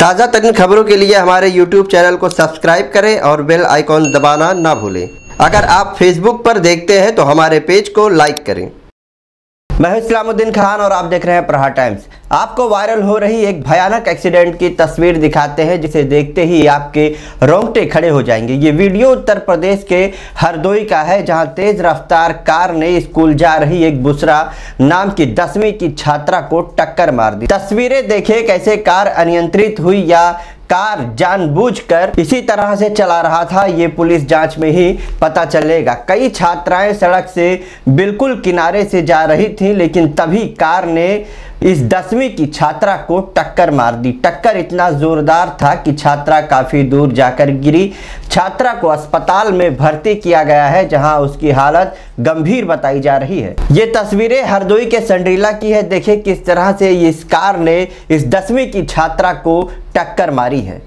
ताज़ा तरीन खबरों के लिए हमारे YouTube चैनल को सब्सक्राइब करें और बेल आइकॉन दबाना ना भूलें। अगर आप Facebook पर देखते हैं तो हमारे पेज को लाइक करें। मैं हूं इस्लामुद्दीन खान और आप देख रहे हैं प्रहार टाइम्स। आपको वायरल हो रही एक भयानक एक्सीडेंट की तस्वीर दिखाते हैं जिसे देखते ही आपके रोंगटे खड़े हो जाएंगे। ये वीडियो उत्तर प्रदेश के हरदोई का है, जहां तेज रफ्तार कार ने स्कूल जा रही एक बुसरा नाम की 10वीं की छात्रा को टक्कर मार दी। तस्वीरें देखें कैसे कार अनियंत्रित हुई या कार जानबूझकर इसी तरह से चला रहा था, ये पुलिस जांच में ही पता चलेगा। कई छात्राएं सड़क से बिल्कुल किनारे से जा रही थीं, लेकिन तभी कार ने इस 10वीं की छात्रा को टक्कर मार दी। टक्कर इतना जोरदार था कि छात्रा काफी दूर जाकर गिरी। छात्रा को अस्पताल में भर्ती किया गया है, जहां उसकी हालत गंभीर बताई जा रही है। ये तस्वीरें हरदोई के संडरीला की है। देखें किस तरह से इस कार ने इस 10वीं की छात्रा को टक्कर मारी है।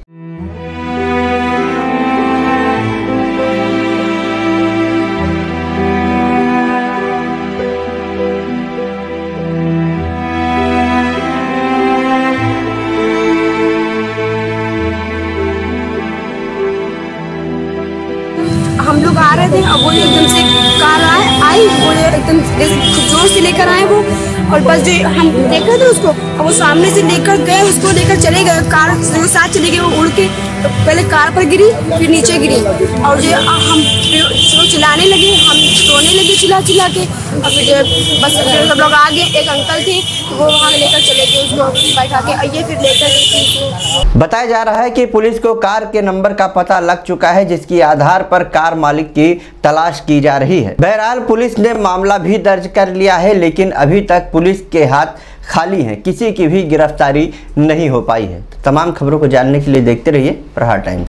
हम लोग आ रहे थे, अब वो एकदम से कार आई वो एकदम जोर से लेकर आए वो, और बस जो हम देख रहे थे उसको, अब वो सामने से लेकर गए, उसको लेकर चले गए, कार साथ चले गए। वो उड़ के तो पहले कार पर गिरी, फिर नीचे गिरी, और जो हम चिल्लाने लगे, हम रोने लगे चिल्ला चिल्ला के। और फिर बस फिर सब लोग आ गए। एक अंकल थे वो वहाँ लेकर चले गए, उसको बैठा के आइए फिर लेकर। बताया जा रहा है कि पुलिस को कार के नंबर का पता लग चुका है, जिसके आधार पर कार मालिक की तलाश की जा रही है। बहरहाल पुलिस ने मामला भी दर्ज कर लिया है, लेकिन अभी तक पुलिस के हाथ खाली हैं, किसी की भी गिरफ्तारी नहीं हो पाई है। तमाम खबरों को जानने के लिए देखते रहिए प्रहार टाइम्स।